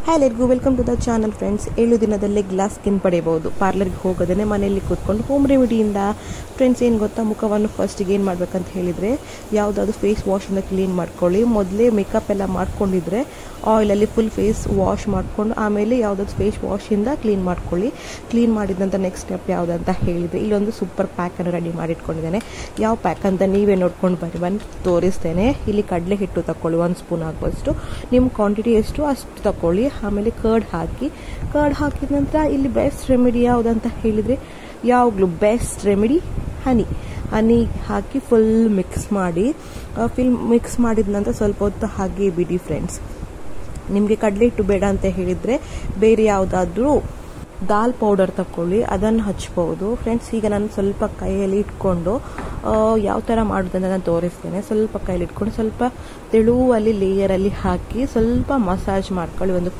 Hi ಎಲ್ಲರಿಗೂ welcome to the channel friends. 7 ದಿನದಲ್ಲೇ glass skin ಪಡೆಯಬಹುದು. ಪಾರ್ಲರ್ಗೆ ಹೋಗೋದೇ ಮನೆಯಲ್ಲಿ ಕೂತ್ಕೊಂಡು ಹೋಮ್ ರೆಮಿಡಿಯಿಂದ. ಫ್ರೆಂಡ್ಸ್, ಏನು ಗೊತ್ತಾ, ಮುಖವನ್ನು ಫಸ್ಟಿಗೆ ಏನು ಮಾಡಬೇಕಂತ ಹೇಳಿದರೆ, ಯಾವುದಾದ್ರು ಫೇಸ್ ವಾಶಿಂದ ಕ್ಲೀನ್ ಮಾಡ್ಕೊಳ್ಳಿ. ಮೊದಲೇ ಮೇಕಪ್ ಎಲ್ಲ ಮಾಡ್ಕೊಂಡಿದ್ರೆ ಆಯಿಲಲ್ಲಿ ಫುಲ್ ಫೇಸ್ ವಾಶ್ ಮಾಡಿಕೊಂಡು ಆಮೇಲೆ ಯಾವುದಾದ್ರು ಫೇಸ್ ವಾಶಿಂದ ಕ್ಲೀನ್ ಮಾಡ್ಕೊಳ್ಳಿ. ಕ್ಲೀನ್ ಮಾಡಿದಂಥ ನೆಕ್ಸ್ಟ್ ಸ್ಟೆಪ್ ಯಾವುದಂತ ಹೇಳಿದರೆ, ಇಲ್ಲೊಂದು ಸೂಪರ್ ಪ್ಯಾಕನ್ನು ರೆಡಿ ಮಾಡಿಟ್ಕೊಂಡಿದ್ದೇನೆ. ಯಾವ ಪ್ಯಾಕ್ ಅಂತ ನೀವೇ ನೋಡ್ಕೊಂಡು ಬಂದು ತೋರಿಸ್ತೇನೆ. ಇಲ್ಲಿ ಕಡಲೆ ಹಿಟ್ಟು ತಗೊಳ್ಳಿ, 1 ಸ್ಪೂನ್ ಆಗುವಷ್ಟು. ನಿಮ್ಮ ಕ್ವಾಂಟಿಟಿ ಎಷ್ಟು ಅಷ್ಟು ತಗೊಳ್ಳಿ. ಆಮೇಲೆ ಕರ್ಡ್ ಹಾಕಿದ ನಂತರ ಇಲ್ಲಿ ಬೆಸ್ಟ್ ರೆಮಿಡಿ ಯಾವುದಂತ ಹೇಳಿದರೆ, ಯಾವಾಗಲೂ ಬೆಸ್ಟ್ ರೆಮಿಡಿ ಹನಿ ಹಾಕಿ ಫುಲ್ ಮಿಕ್ಸ್ ಮಾಡಿದ ನಂತರ ಸ್ವಲ್ಪ ಹೊತ್ತು ಹಾಗೆ ಬಿಡಿ ಫ್ರೆಂಡ್ಸ್. ನಿಮಗೆ ಕಡಲೆ ಹಿಟ್ಟು ಬೇಡ ಅಂತ ಹೇಳಿದರೆ ಬೇರೆ ಯಾವುದಾದ್ರೂ ದಾಲ್ ಪೌಡರ್ ತಗೊಳ್ಳಿ, ಅದನ್ನು ಹಚ್ಬೋದು ಫ್ರೆಂಡ್ಸ್. ಈಗ ನಾನು ಸ್ವಲ್ಪ ಕೈಯಲ್ಲಿ ಇಟ್ಕೊಂಡು ಯಾವ ಥರ ಮಾಡೋದಂತ ನಾನು ತೋರಿಸ್ತೇನೆ. ಸ್ವಲ್ಪ ಕೈಯಲ್ಲಿ ಇಟ್ಕೊಂಡು ಸ್ವಲ್ಪ ತೆಳುವಲ್ಲಿ ಲೇಯರಲ್ಲಿ ಹಾಕಿ ಸ್ವಲ್ಪ ಮಸಾಜ್ ಮಾಡ್ಕೊಳ್ಳಿ ಒಂದು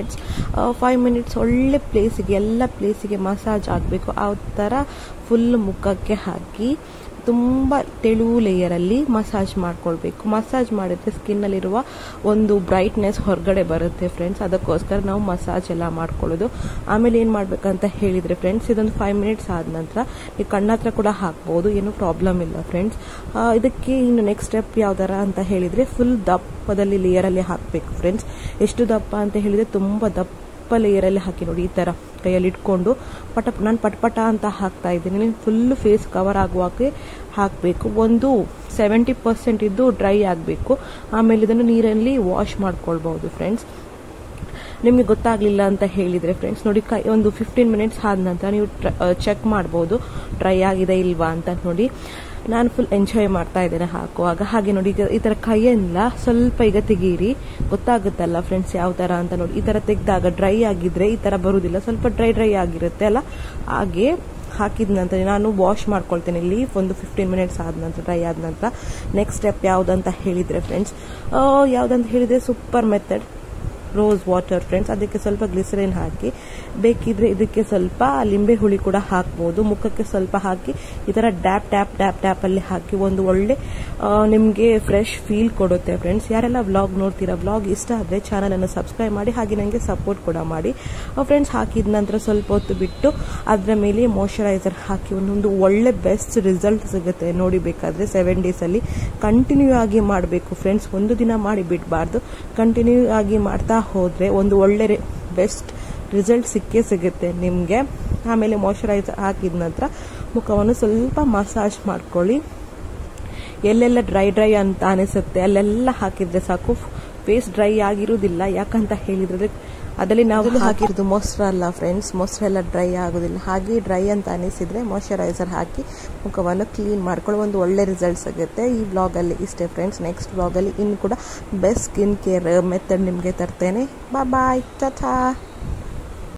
5 ಮಿನಿಟ್ಸ್ ಒಳ್ಳೆ ಪ್ಲೇಸಿಗೆ, ಎಲ್ಲ ಪ್ಲೇಸಿಗೆ ಮಸಾಜ್ ಆಗಬೇಕು. ಆ ಥರ ಫುಲ್ ಮುಖಕ್ಕೆ ಹಾಕಿ ತುಂಬ ತೆಳು ಲೇಯರಲ್ಲಿ ಮಸಾಜ್ ಮಾಡ್ಕೊಳ್ಬೇಕು. ಮಸಾಜ್ ಮಾಡಿದ್ರೆ ಸ್ಕಿನ್ನಲ್ಲಿರುವ ಒಂದು ಬ್ರೈಟ್ನೆಸ್ ಹೊರಗಡೆ ಬರುತ್ತೆ ಫ್ರೆಂಡ್ಸ್. ಅದಕ್ಕೋಸ್ಕರ ನಾವು ಮಸಾಜ್ ಎಲ್ಲ ಮಾಡ್ಕೊಳ್ಳೋದು. ಆಮೇಲೆ ಏನು ಮಾಡಬೇಕಂತ ಹೇಳಿದರೆ ಫ್ರೆಂಡ್ಸ್, ಇದೊಂದು 5 ಮಿನಿಟ್ಸ್ ಆದ ನಂತರ ನೀವು ಕಣ್ಣತ್ರ ಕೂಡ ಹಾಕ್ಬೋದು, ಏನೂ ಪ್ರಾಬ್ಲಮ್ ಇಲ್ಲ ಫ್ರೆಂಡ್ಸ್. ಇದಕ್ಕೆ ಇನ್ನು ನೆಕ್ಸ್ಟ್ ಸ್ಟೆಪ್ ಯಾವ್ದಾರ ಅಂತ ಹೇಳಿದರೆ, ಫುಲ್ ದಪ್ಪದಲ್ಲಿ ಲೇಯರಲ್ಲಿ ಹಾಕಬೇಕು ಫ್ರೆಂಡ್ಸ್. ಎಷ್ಟು ದಪ್ಪ ಅಂತ ಹೇಳಿದರೆ, ತುಂಬ ದಪ್ಪ ಲೇಯರಲ್ಲಿ ಹಾಕಿ ನೋಡಿ. ಈ ಥರ ಕೈಯಲ್ಲಿ ಇಟ್ಕೊಂಡು ನಾನು ಪಟ ಅಂತ ಹಾಕ್ತಾ ಇದ್ದೀನಿ. ಫುಲ್ ಫೇಸ್ ಕವರ್ ಆಗುವಾಗೆ ಹಾಕಬೇಕು. ಒಂದು 70% ಇದ್ದು ಡ್ರೈ ಆಗಬೇಕು. ಆಮೇಲೆ ಇದನ್ನು ನೀರಲ್ಲಿ ವಾಶ್ ಮಾಡ್ಕೊಳ್ಬಹುದು ಫ್ರೆಂಡ್ಸ್. ನಿಮಗೆ ಗೊತ್ತಾಗಲಿಲ್ಲ ಅಂತ ಹೇಳಿದರೆ ಫ್ರೆಂಡ್ಸ್, ನೋಡಿ, ಒಂದು 15 ಮಿನಿಟ್ಸ್ ಆದ ನಂತರ ನೀವು ಚೆಕ್ ಮಾಡ್ಬೋದು ಡ್ರೈ ಆಗಿದೆ ಇಲ್ವಾ ಅಂತ ನೋಡಿ. ನಾನು ಫುಲ್ ಎಂಜಾಯ್ ಮಾಡ್ತಾ ಇದ್ದೇನೆ ಹಾಕುವಾಗ. ಹಾಗೆ ನೋಡಿ, ಈ ಥರ ಕೈಯೆಲ್ಲ ಸ್ವಲ್ಪ ಈಗ ತೆಗೀರಿ, ಗೊತ್ತಾಗುತ್ತಲ್ಲ ಫ್ರೆಂಡ್ಸ್ ಯಾವ ಥರ ಅಂತ ನೋಡಿ. ಈ ಥರ ತೆಗೆದಾಗ ಡ್ರೈ ಆಗಿದ್ರೆ ಈ ಥರ ಬರುವುದಿಲ್ಲ, ಸ್ವಲ್ಪ ಡ್ರೈ ಆಗಿರುತ್ತೆ ಅಲ್ಲ. ಹಾಗೆ ಹಾಕಿದ ನಂತರ ನಾನು ವಾಶ್ ಮಾಡ್ಕೊಳ್ತೇನೆ ಇಲ್ಲಿ ಒಂದು 15 ಮಿನಿಟ್ಸ್ ಆದ ನಂತರ, ಡ್ರೈ ಆದ ನಂತರ. ನೆಕ್ಸ್ಟ್ ಸ್ಟೆಪ್ ಯಾವುದಂತ ಹೇಳಿದರೆ friends, super method rose water friends. ಅದಕ್ಕೆ ಸ್ವಲ್ಪ ಗ್ಲಿಸರಿನ್ ಹಾಕಿ, ಬೇಕಿದ್ರೆ ಇದಕ್ಕೆ ಸ್ವಲ್ಪ ಲಿಂಬೆ ಹುಳಿ ಕೂಡ ಹಾಕ್ಬೋದು. ಮುಖಕ್ಕೆ ಸ್ವಲ್ಪ ಹಾಕಿ ಈ ಥರ ಡ್ಯಾಪ್ ಅಲ್ಲಿ ಹಾಕಿ ಒಂದು ಒಳ್ಳೆ ನಿಮಗೆ ಫ್ರೆಶ್ ಫೀಲ್ ಕೊಡುತ್ತೆ ಫ್ರೆಂಡ್ಸ್. ಯಾರೆಲ್ಲ ವ್ಲಾಗ್ ನೋಡ್ತೀರಾ, ವ್ಲಾಗ್ ಇಷ್ಟ ಆದರೆ ಚಾನಲನ್ನು ಸಬ್ಸ್ಕ್ರೈಬ್ ಮಾಡಿ, ಹಾಗೆ ನನಗೆ ಸಪೋರ್ಟ್ ಕೂಡ ಮಾಡಿ ಫ್ರೆಂಡ್ಸ್. ಹಾಕಿದ ನಂತರ ಸ್ವಲ್ಪ ಹೊತ್ತು ಬಿಟ್ಟು ಅದರ ಮೇಲೆ ಮಾಯಶ್ಚರೈಸರ್ ಹಾಕಿ ಒಂದು ಒಳ್ಳೆ ಬೆಸ್ಟ್ ರಿಸಲ್ಟ್ ಸಿಗುತ್ತೆ ನೋಡಿ. ಬೇಕಾದರೆ 7 ಡೇಸಲ್ಲಿ ಕಂಟಿನ್ಯೂ ಆಗಿ ಮಾಡಬೇಕು ಫ್ರೆಂಡ್ಸ್. ಒಂದು ದಿನ ಮಾಡಿ ಬಿಡಬಾರ್ದು, ಕಂಟಿನ್ಯೂ ಆಗಿ ಮಾಡ್ತಾ ಹೋದರೆ ಒಂದು ಒಳ್ಳೆ ಬೆಸ್ಟ್ ರಿಸಲ್ಟ್ ಸಿಗುತ್ತೆ ನಿಮಗೆ. ಆಮೇಲೆ ಮಾಯಶ್ಚರೈಸರ್ ಹಾಕಿದ ನಂತರ ಮುಖವನ್ನು ಸ್ವಲ್ಪ ಮಸಾಜ್ ಮಾಡ್ಕೊಳ್ಳಿ. ಎಲ್ಲೆಲ್ಲ ಡ್ರೈ ಅಂತ ಅನಿಸುತ್ತೆ ಅಲ್ಲೆಲ್ಲ ಹಾಕಿದ್ರೆ ಸಾಕು. ಫೇಸ್ ಡ್ರೈ ಆಗಿರುವುದಿಲ್ಲ, ಯಾಕಂತ ಹೇಳಿದ್ರೆ ಅದರಲ್ಲಿ ನಾವು ಹಾಕಿರೋದು ಮೊಸರು ಅಲ್ಲ ಫ್ರೆಂಡ್ಸ್. ಮೊಸರೆಲ್ಲ ಡ್ರೈ ಆಗೋದಿಲ್ಲ. ಹಾಗೆ ಡ್ರೈ ಅಂತ ಅನಿಸಿದ್ರೆ ಮಾಯಶ್ಚರೈಸರ್ ಹಾಕಿ ಮುಖವನ್ನು ಕ್ಲೀನ್ ಮಾಡ್ಕೊಳ್ಳೋ ಒಂದು ಒಳ್ಳೆ ರಿಸಲ್ಟ್ ಸಿಗುತ್ತೆ. ಈ ವ್ಲಾಗಲ್ಲಿ ಇಷ್ಟೇ ಫ್ರೆಂಡ್ಸ್. ನೆಕ್ಸ್ಟ್ ವ್ಲಾಗಲ್ಲಿ ಇನ್ನು ಕೂಡ ಬೆಸ್ಟ್ ಸ್ಕಿನ್ ಕೇರ್ ಮೆಥಡ್ ನಿಮಗೆ ತರ್ತೇನೆ. ಬಾಯ್, ಟಾಟಾ.